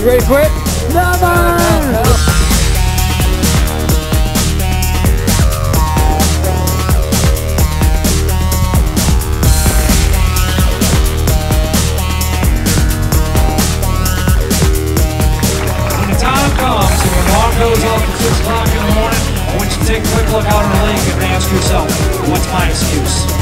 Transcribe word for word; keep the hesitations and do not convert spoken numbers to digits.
You ready to quit? Never! Goes off at six o'clock in the morning, I want you to take a quick look out in the league and ask yourself, what's my excuse?